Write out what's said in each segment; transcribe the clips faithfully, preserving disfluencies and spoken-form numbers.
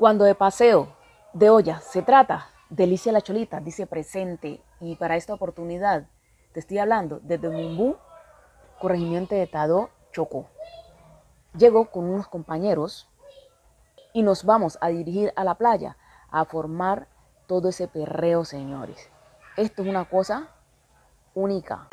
Cuando de paseo de olla se trata, Delicia La Cholita dice presente, y para esta oportunidad te estoy hablando desde Mumbú, corregimiento de Tadó, Chocó. Llego con unos compañeros y nos vamos a dirigir a la playa a formar todo ese perreo, señores. Esto es una cosa única.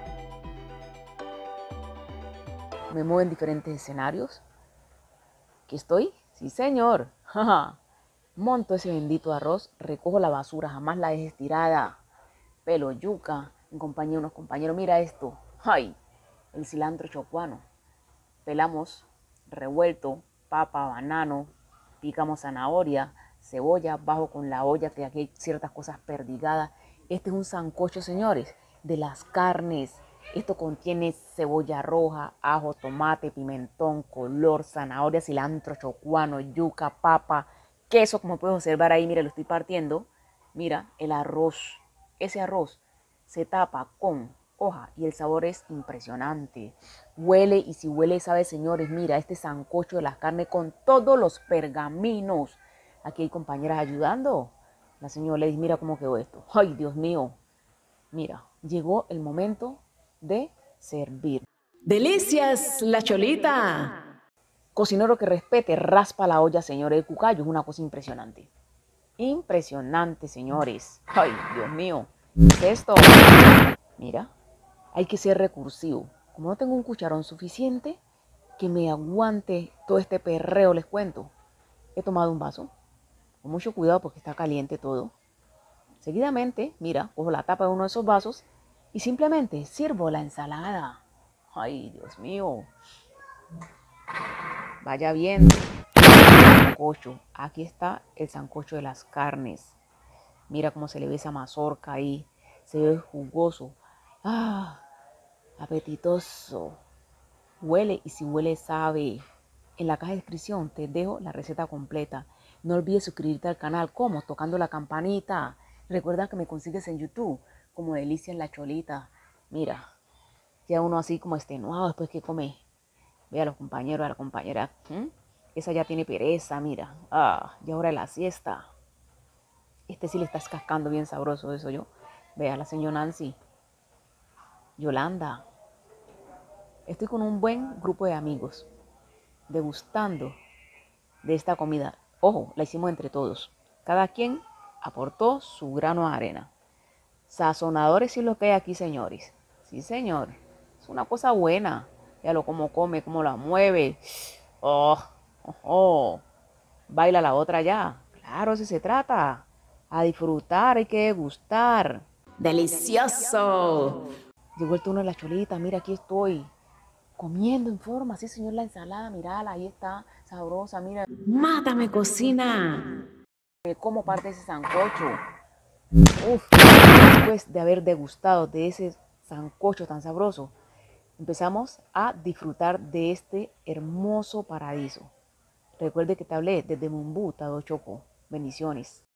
Me muevo en diferentes escenarios. ¿Aquí estoy? Sí, señor. Monto ese bendito arroz, recojo la basura, jamás la dejes tirada. Pelo yuca, en compañía de unos compañeros. Mira esto. ¡Ay! El cilantro chocuano. Pelamos revuelto, papa, banano, picamos zanahoria, cebolla, bajo con la olla, que aquí hay ciertas cosas perdigadas. Este es un sancocho, señores, de las carnes. Esto contiene cebolla roja, ajo, tomate, pimentón, color, zanahoria, cilantro chocuano, yuca, papa, queso, como puedes observar ahí. Mira, lo estoy partiendo. Mira, el arroz. Ese arroz se tapa con hoja y el sabor es impresionante. Huele, y si huele, sabe, señores, mira, este sancocho de las carnes con todos los pergaminos. Aquí hay compañeras ayudando. La señora le dice, mira cómo quedó esto. Ay, Dios mío. Mira, llegó el momento de servir. Delicias, La Cholita. Cocinero que respete, raspa la olla, señores. El cucayo es una cosa impresionante. Impresionante, señores. Ay, Dios mío. ¿Qué es esto? Mira, hay que ser recursivo. Como no tengo un cucharón suficiente que me aguante todo este perreo, les cuento. He tomado un vaso, con mucho cuidado porque está caliente todo. Seguidamente, mira, cojo la tapa de uno de esos vasos y simplemente sirvo la ensalada. Ay, Dios mío. Vaya bien. Sancocho. Aquí está el sancocho de las carnes. Mira cómo se le ve esa mazorca ahí. Se ve jugoso. Ah, apetitoso. Huele, y si huele, sabe. En la caja de descripción te dejo la receta completa. No olvides suscribirte al canal. ¿Cómo? Tocando la campanita. Recuerda que me consigues en YouTube como Delicia La Cholita. Mira, ya uno así como extenuado después que come. Ve a los compañeros, a la compañera. ¿Mm? Esa ya tiene pereza, mira. Ah, ya hora de la siesta. Este sí le estás cascando bien sabroso, eso yo. Ve a la señora Nancy. Yolanda. Estoy con un buen grupo de amigos, degustando de esta comida. Ojo, la hicimos entre todos. Cada quien aportó su grano de arena. Sazonadores sí lo que hay aquí, señores. Sí, señor. Es una cosa buena. Ya lo como come, cómo la mueve. Oh, oh, oh. Baila la otra ya. Claro, así se trata. A disfrutar, hay que degustar. Delicioso. Llegó el turno de la cholita. Mira, aquí estoy comiendo en forma. Sí, señor, la ensalada. Mírala, ahí está. Sabrosa, mira. Mátame, cocina. Me como parte de ese sancocho. Uf, después de haber degustado de ese sancocho tan sabroso, empezamos a disfrutar de este hermoso paraíso. Recuerde que te hablé desde Mumbú, Tadó, Chocó. Bendiciones.